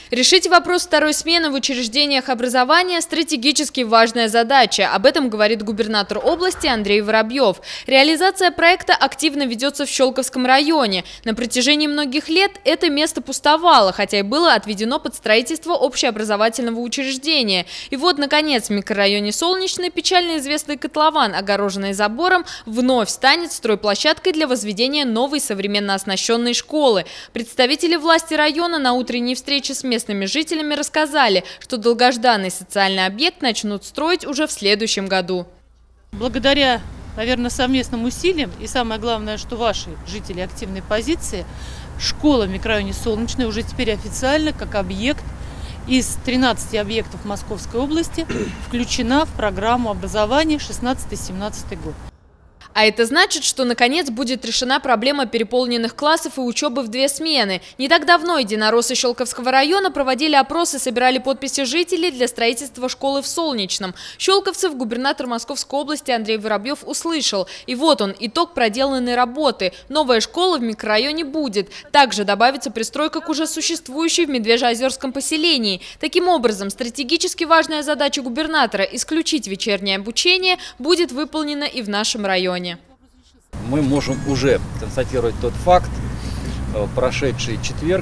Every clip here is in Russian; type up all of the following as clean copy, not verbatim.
Решить вопрос второй смены в учреждениях образования – стратегически важная задача. Об этом говорит губернатор области Андрей Воробьев. Реализация проекта активно ведется в Щелковском районе. На протяжении многих лет это место пустовало, хотя и было отведено под строительство общеобразовательного учреждения. И вот, наконец, в микрорайоне Солнечный печально известный котлован, огороженный забором, вновь станет стройплощадкой для возведения новой современно оснащенной школы. Представители власти района на утренней встрече с местными жителями рассказали, что долгожданный социальный объект начнут строить уже в следующем году. Благодаря, наверное, совместным усилиям и самое главное, что ваши жители активной позиции, школа в микрорайоне Солнечный уже теперь официально как объект из 13 объектов Московской области включена в программу образования 16-17 год. А это значит, что наконец будет решена проблема переполненных классов и учебы в 2 смены. Не так давно единороссы Щелковского района проводили опросы, собирали подписи жителей для строительства школы в Солнечном. Щелковцев губернатор Московской области Андрей Воробьев услышал. И вот он, итог проделанной работы. Новая школа в микрорайоне будет. Также добавится пристройка к уже существующей в Медвежьеозерском поселении. Таким образом, стратегически важная задача губернатора – исключить вечернее обучение – будет выполнена и в нашем районе. Мы можем уже констатировать тот факт, прошедший четверг,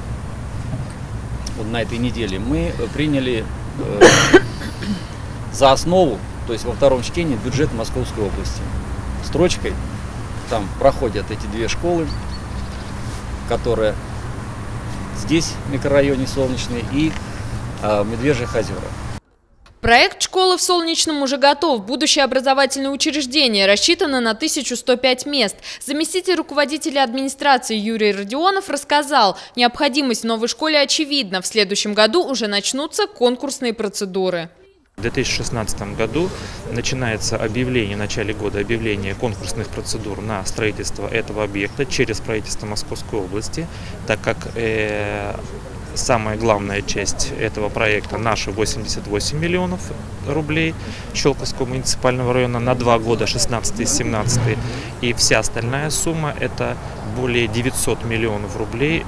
вот на этой неделе, мы приняли за основу, то есть во втором чтении, бюджет Московской области. Строчкой там проходят эти 2 школы, которые здесь, в микрорайоне Солнечный, и в Медвежьих озерах. Проект школы в Солнечном уже готов. Будущее образовательное учреждение рассчитано на 1105 мест. Заместитель руководителя администрации Юрий Родионов рассказал, необходимость в новой школе очевидна. В следующем году уже начнутся конкурсные процедуры. В 2016 году начинается объявление, в начале года объявление конкурсных процедур на строительство этого объекта через правительство Московской области, так как самая главная часть этого проекта, наши 88 миллионов рублей Щелковского муниципального района на 2 года, 16 и 17, и вся остальная сумма – это более 900 миллионов рублей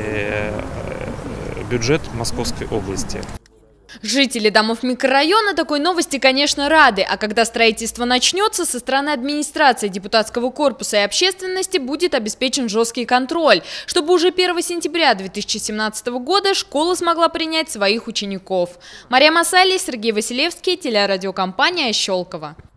бюджет Московской области. Жители домов микрорайона такой новости, конечно, рады, а когда строительство начнется, со стороны администрации, депутатского корпуса и общественности будет обеспечен жесткий контроль, чтобы уже 1 сентября 2017 года школа смогла принять своих учеников. Мария Масалий, Сергей Василевский, телерадиокомпания Щелково.